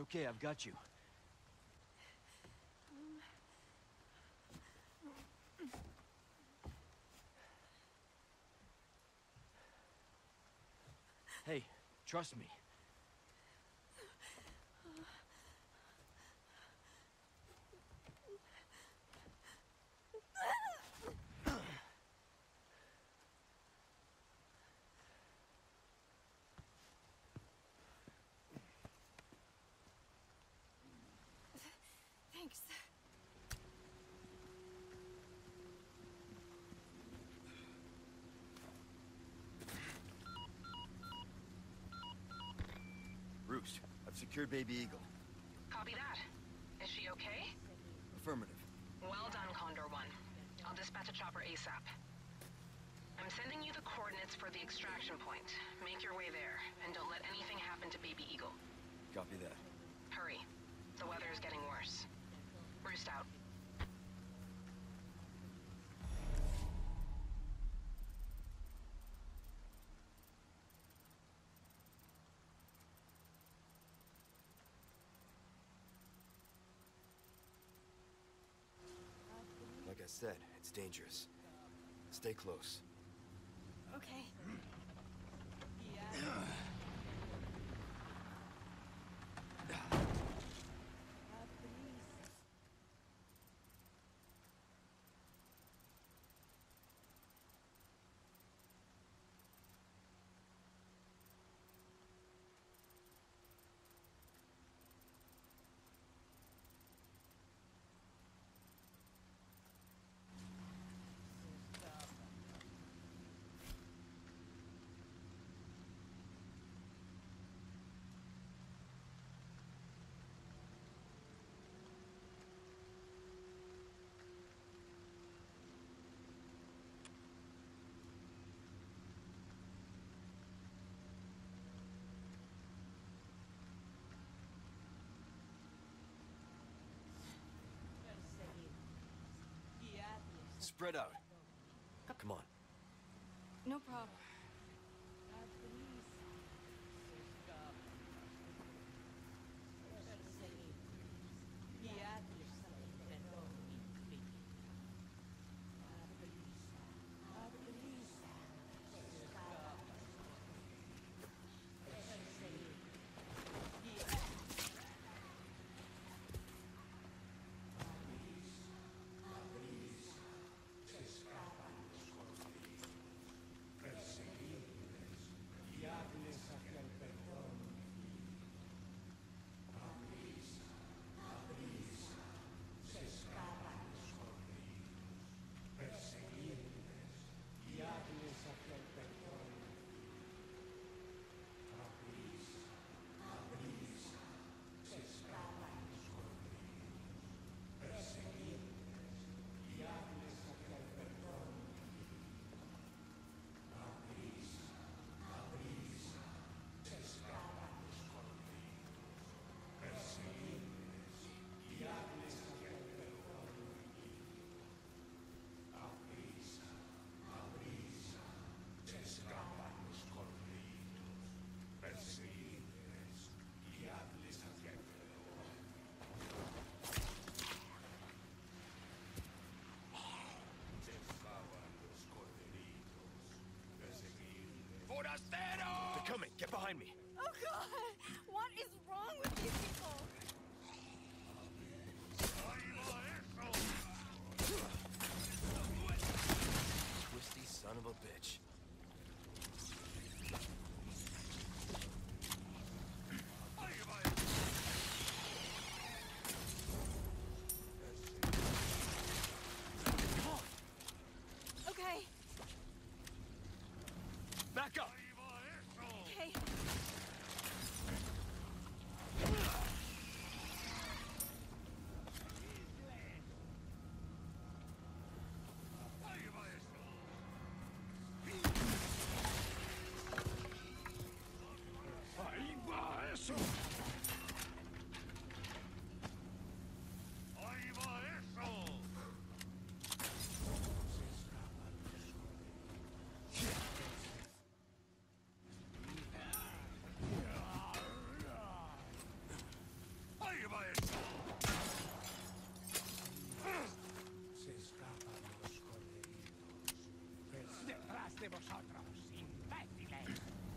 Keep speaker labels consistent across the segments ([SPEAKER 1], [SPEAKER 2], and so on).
[SPEAKER 1] okay, I've got you. Hey, trust me.
[SPEAKER 2] Thanks.
[SPEAKER 1] Roost, I've secured Baby Eagle.
[SPEAKER 3] Copy that. Is she okay?
[SPEAKER 1] Affirmative.
[SPEAKER 3] Well done, Condor 1. I'll dispatch a chopper ASAP. I'm sending you the coordinates for the extraction point. Make your way there, and don't let anything happen to Baby Eagle.
[SPEAKER 1] Copy that.
[SPEAKER 3] Hurry. The weather is getting worse. Roost out.
[SPEAKER 1] Like I said, it's dangerous. Stay close.
[SPEAKER 2] Okay.
[SPEAKER 1] Spread out. Come on.
[SPEAKER 2] No problem.
[SPEAKER 1] They're coming! Get behind me!
[SPEAKER 2] Oh God! What is wrong with these people?
[SPEAKER 1] Twisty son of a bitch.
[SPEAKER 2] Okay.
[SPEAKER 1] Back up!
[SPEAKER 2] Okay.
[SPEAKER 4] vosotros, imbéciles!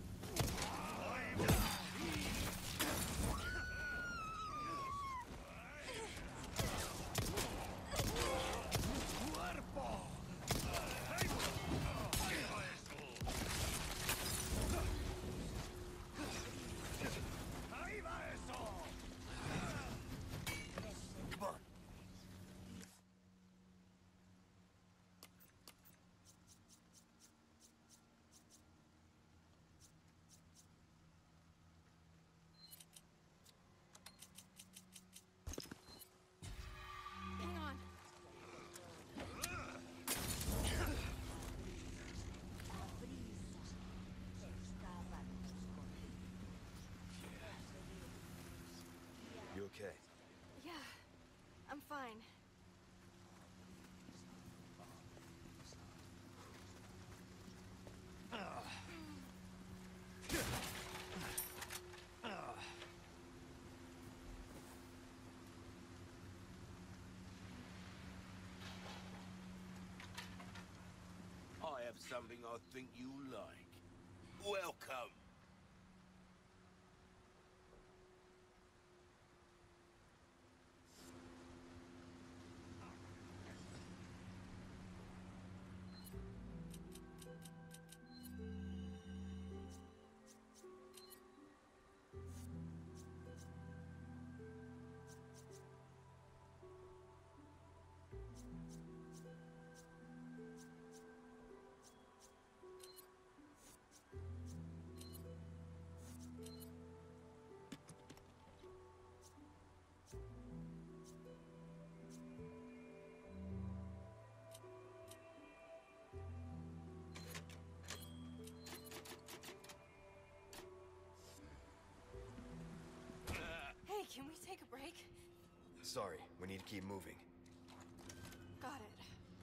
[SPEAKER 2] Hang on.
[SPEAKER 1] You okay?
[SPEAKER 2] Yeah, I'm fine.
[SPEAKER 5] I have something I think you like. Welcome.
[SPEAKER 2] Hey, can we take a break?
[SPEAKER 1] Sorry, we need to keep moving.
[SPEAKER 2] Got it.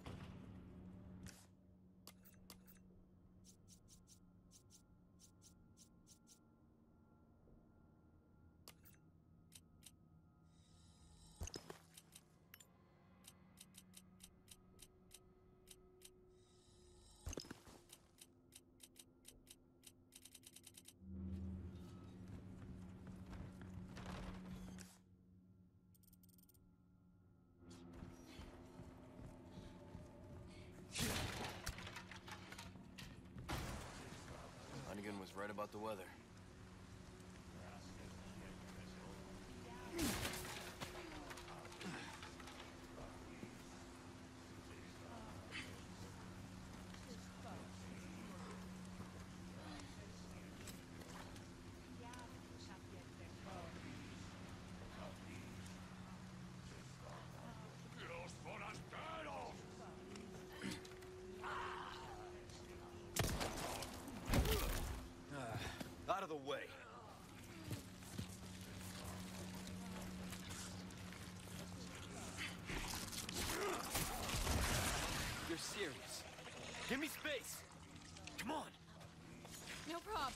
[SPEAKER 1] Hunnigan was right about the weather.
[SPEAKER 4] ¡Los forasteros!
[SPEAKER 1] Out of the way. You're serious. Give me space. Come on.
[SPEAKER 2] No prob.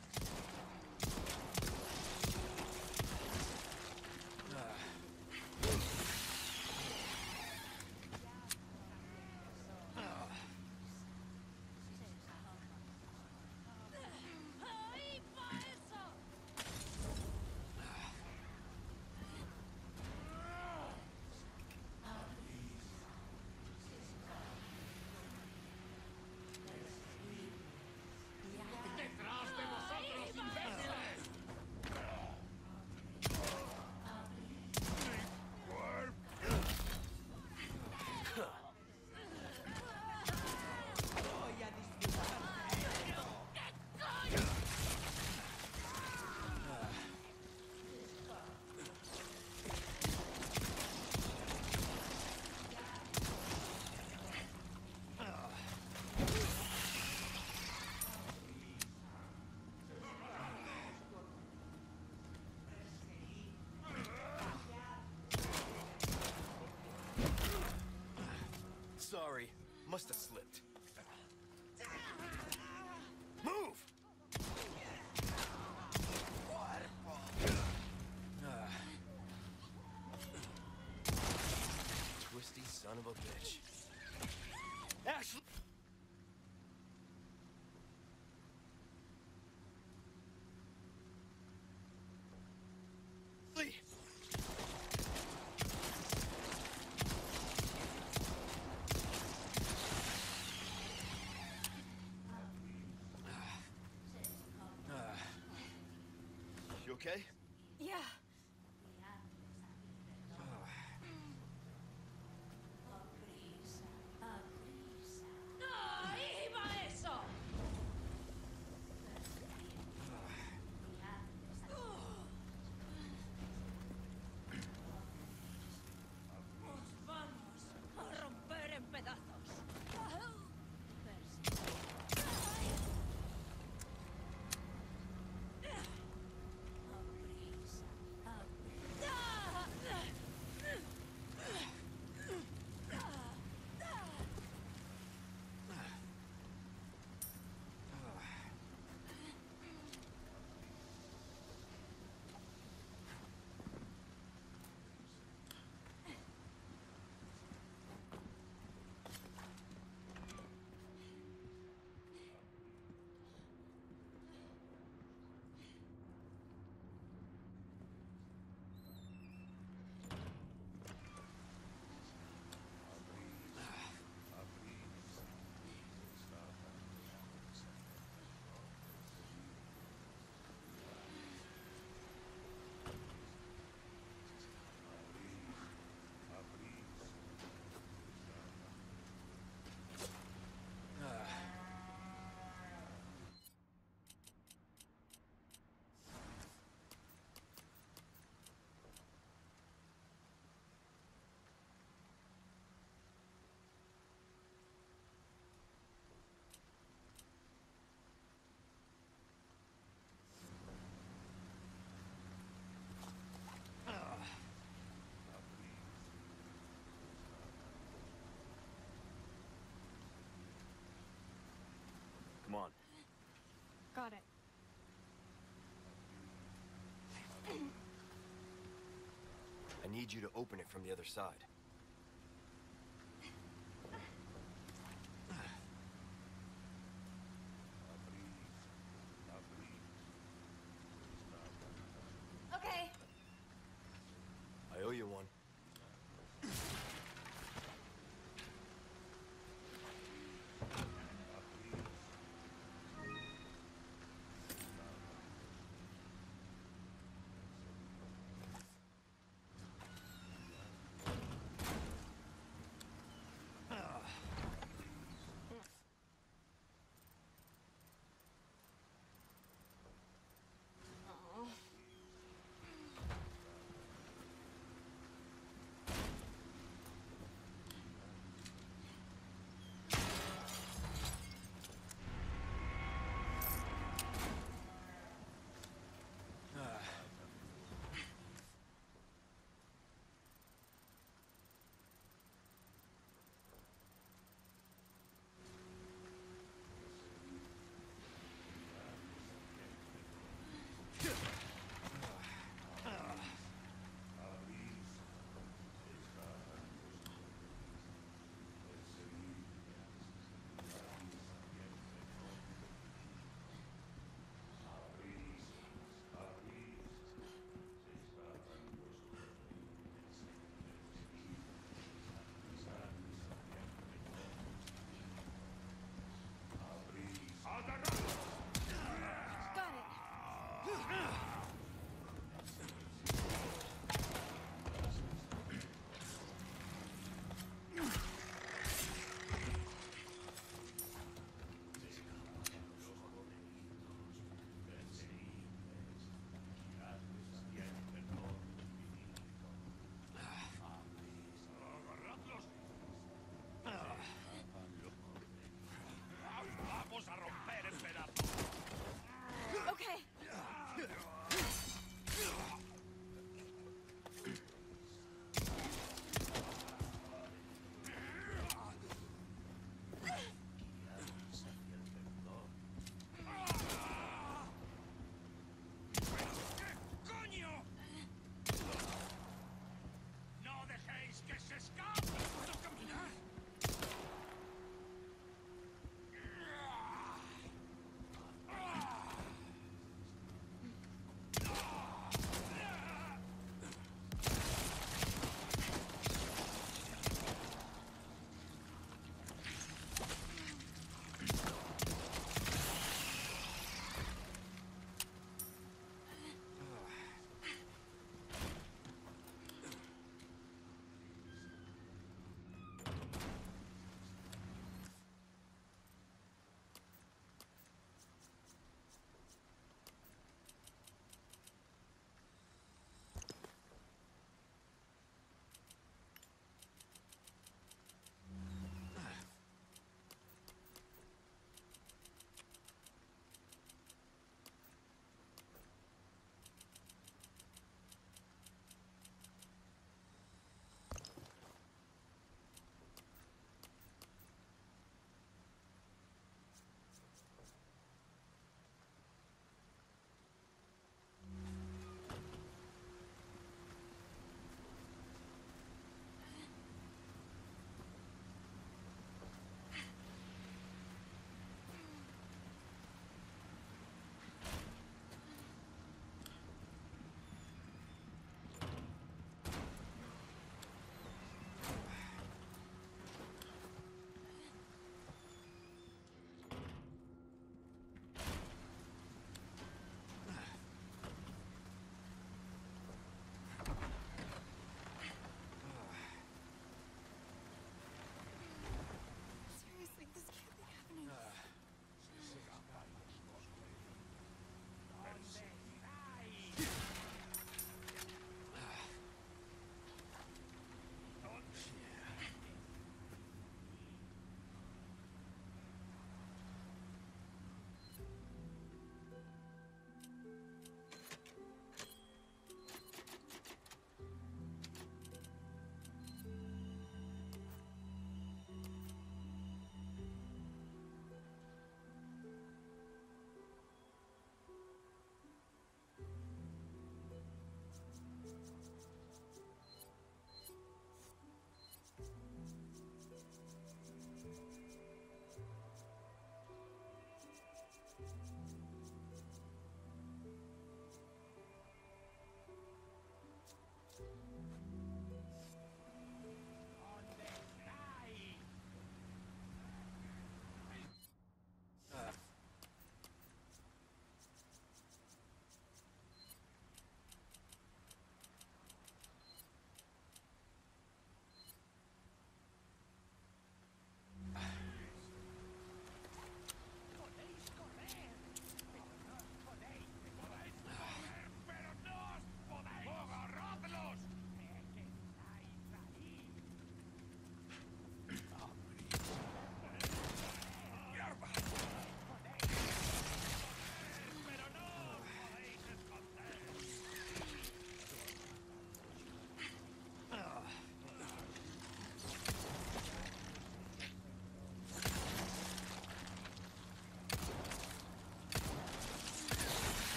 [SPEAKER 4] ¡Detrás de vosotros, imbéciles!
[SPEAKER 1] Sorry, must have slipped. Move! Twisty son of a bitch. Ashley! okay?
[SPEAKER 2] Yeah. Os vamos a romper en pedazos.
[SPEAKER 1] Come on.
[SPEAKER 2] Got it.
[SPEAKER 1] I need you to open it from the other side.
[SPEAKER 2] Okay.
[SPEAKER 1] I owe you one.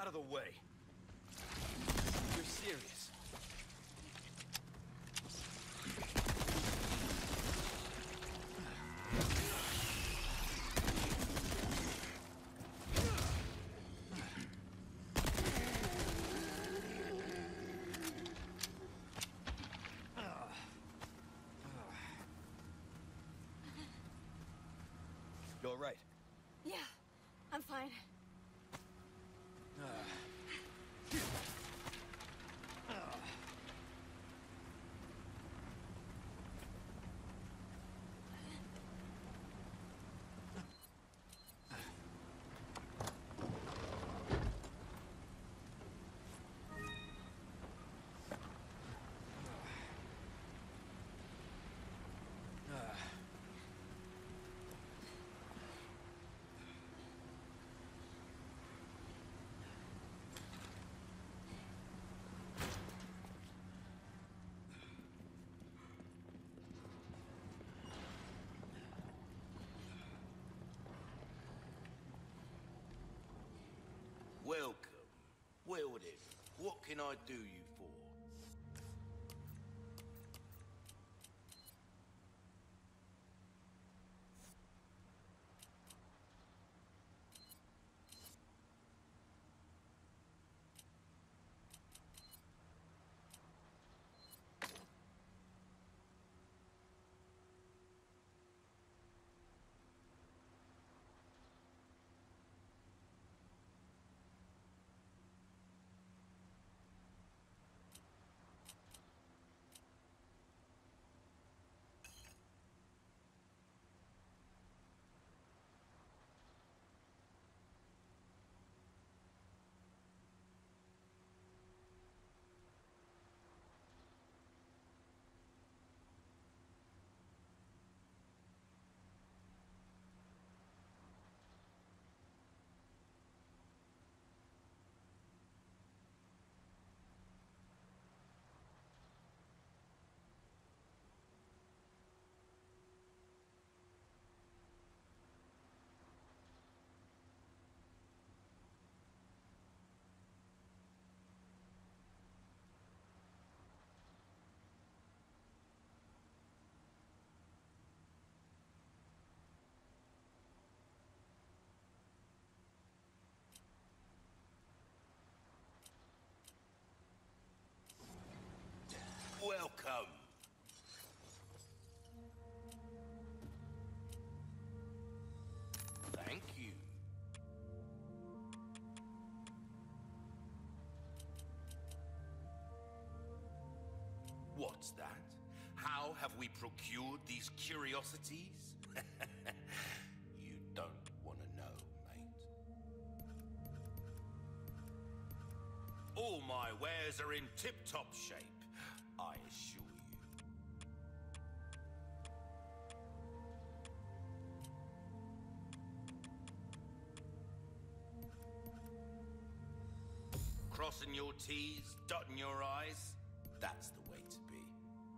[SPEAKER 1] out of the way. You're serious. You all right?
[SPEAKER 2] Yeah, I'm fine.
[SPEAKER 5] Welcome. Well then, what can I do you for? Welcome. Thank you. What's that? How have we procured these curiosities? You don't want to know, mate. All my wares are in tip-top shape, I assure you. Crossing your T's, dotting your I's, that's the way to be.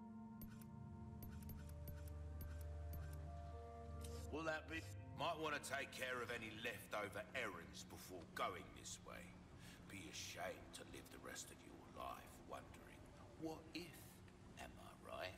[SPEAKER 5] Will that be? Might want to take care of any leftover errands before going this way. Be ashamed to live the rest of your life wondering, what if? Am I right?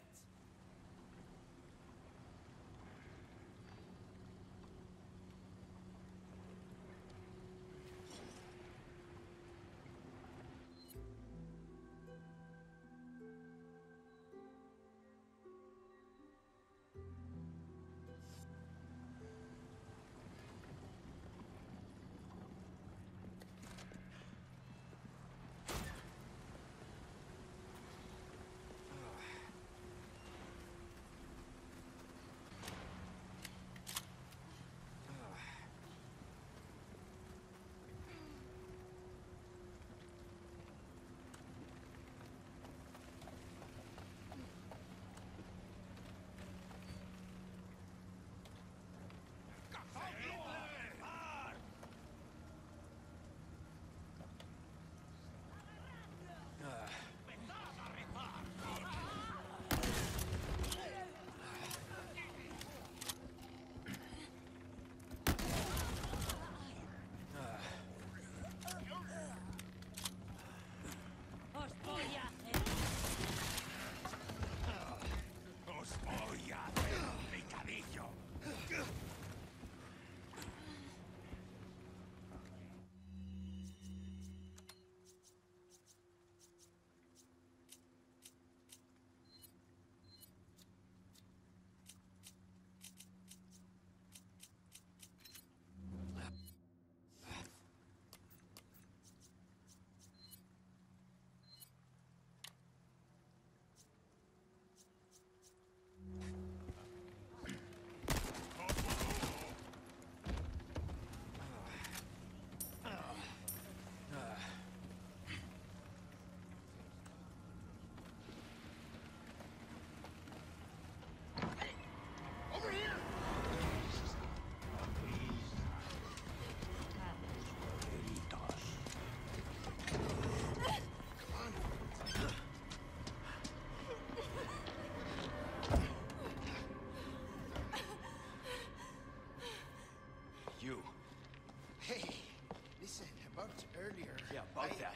[SPEAKER 1] About that.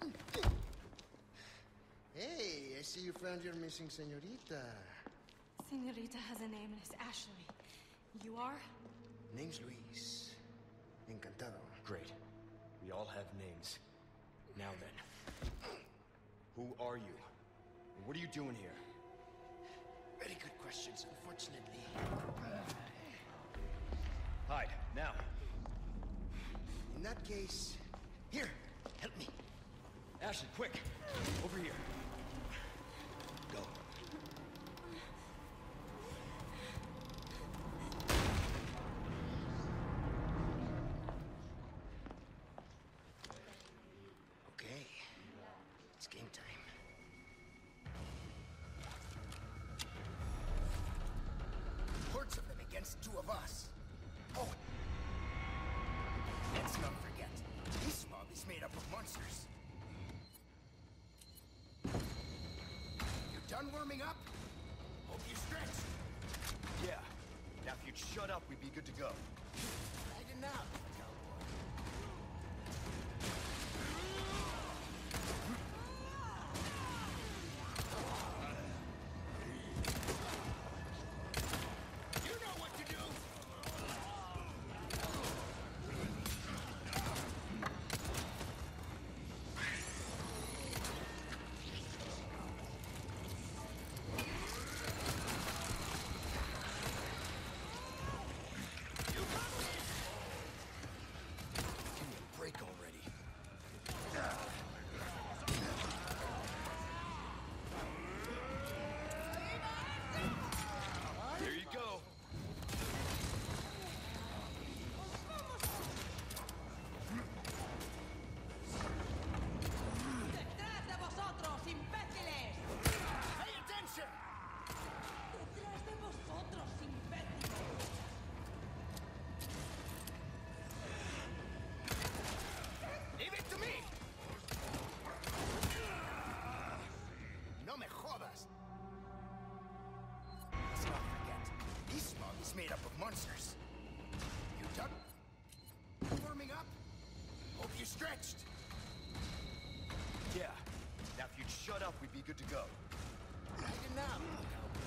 [SPEAKER 6] Hey, I see you found your missing señorita.
[SPEAKER 2] Senorita has a name and it's Ashley. You are?
[SPEAKER 6] Name's Luis. Encantado.
[SPEAKER 1] Great. We all have names. Now then. Who are you? And what are you doing here?
[SPEAKER 6] Very good questions, unfortunately.
[SPEAKER 1] Hide, now.
[SPEAKER 6] In that case, here, help me.
[SPEAKER 1] Ashley, quick! Over here. Go.
[SPEAKER 6] Okay, it's game time. Hordes of them against two of us. Oh, let's not forget, this mob is made up of monsters. You done warming up? Hope you stretched.
[SPEAKER 1] Yeah. Now if you'd shut up, we'd be good to go.
[SPEAKER 6] Right enough, cowboy. You know what to do!
[SPEAKER 1] Give me a break already. There you go.
[SPEAKER 7] ¡Detrás de vosotros, imbéciles!
[SPEAKER 6] Pay attention!
[SPEAKER 7] ¡Detrás de vosotros, imbéciles!
[SPEAKER 6] Leave it to me! No me jodas! Let's not forget, this mob is made up of monsters. You done? Warming up? Hope you stretched.
[SPEAKER 1] Yeah. Now if you'd shut up, we'd be good to go.
[SPEAKER 6] Right enough, cowboy.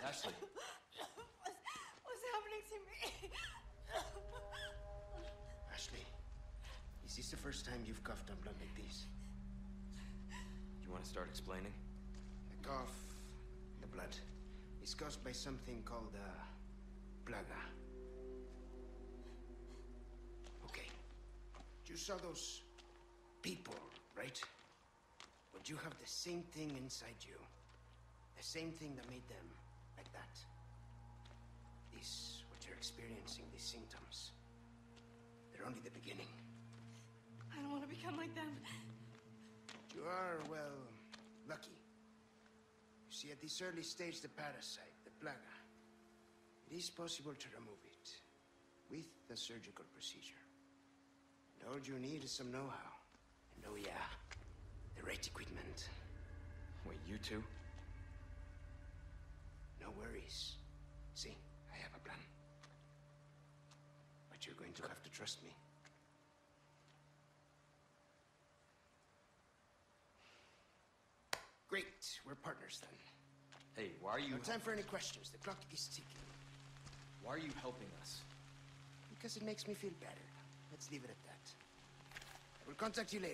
[SPEAKER 1] Ashley.
[SPEAKER 2] What's happening to me?
[SPEAKER 6] Ashley, is this the first time you've coughed on blood like this?
[SPEAKER 1] You want to start explaining?
[SPEAKER 6] The cough, the blood, is caused by something called, plaga. Okay. You saw those people, right? But you have the same thing inside you. The same thing that made them like that. This, what you're experiencing, these symptoms, they're only the beginning.
[SPEAKER 2] I don't want to become like them.
[SPEAKER 6] You are, well, lucky. You see, at this early stage, the parasite, the plaga, it is possible to remove it with a surgical procedure. And all you need is some know-how. And oh yeah, the right equipment.
[SPEAKER 1] Wait, you two?
[SPEAKER 6] No worries. See, I have a plan. But you're going to have to trust me. Great, we're partners then.
[SPEAKER 1] Hey, why are you...
[SPEAKER 6] No time for any questions. The clock is ticking.
[SPEAKER 1] Why are you helping us?
[SPEAKER 6] Because it makes me feel better. Let's leave it at that. I will contact you later.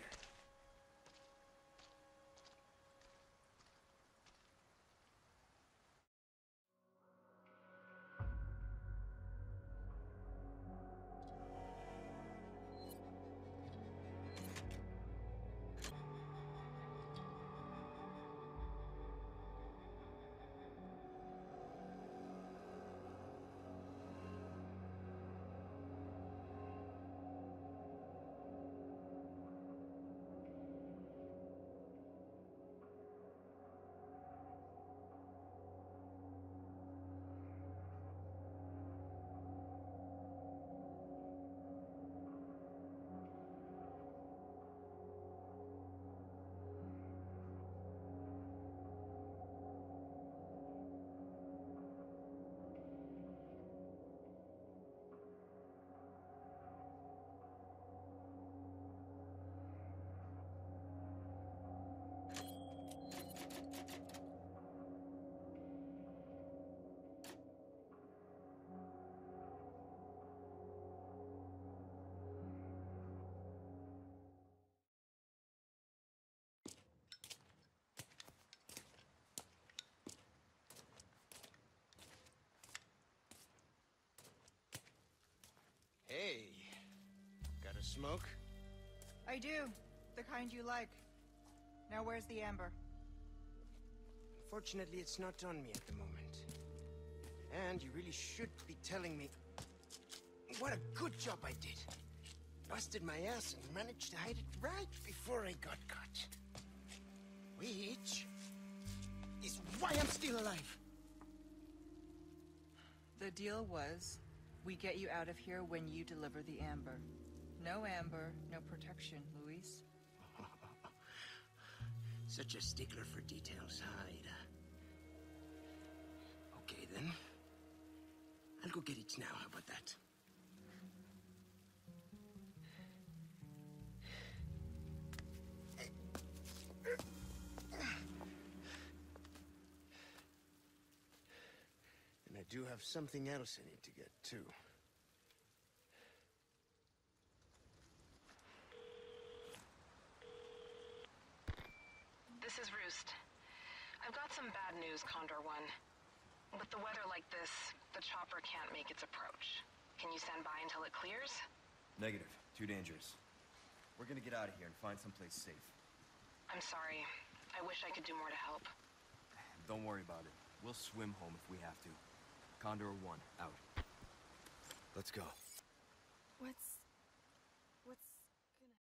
[SPEAKER 6] Hey, got a smoke?
[SPEAKER 8] I do. The kind you like. Now where's the amber?
[SPEAKER 6] Unfortunately, it's not on me at the moment. And you really should be telling me what a good job I did. Busted my ass and managed to hide it right before I got caught. Which is why I'm still alive.
[SPEAKER 8] The deal was, we get you out of here when you deliver the amber. No amber, no protection, Luis.
[SPEAKER 6] Such a stickler for details, huh, Ada? Okay, then. I'll go get it now, how about that? And I do have something else I need to get, too.
[SPEAKER 3] This is Roost. I've got some bad news, Condor One. With the weather like this, the chopper can't make its approach. Can you stand by until it clears?
[SPEAKER 1] Negative. Too dangerous. We're gonna get out of here and find someplace safe.
[SPEAKER 3] I'm sorry. I wish I could do more to help.
[SPEAKER 1] Don't worry about it. We'll swim home if we have to. Condor 1, out. Let's go.
[SPEAKER 2] What's